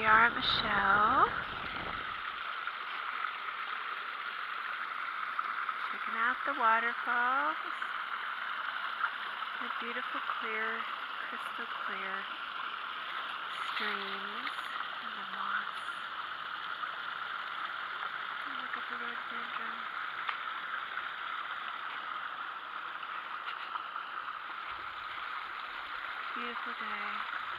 we are at Michelle. Checking out the waterfalls. The beautiful clear, crystal clear streams and the moss. And look at the rhododendron. Beautiful day.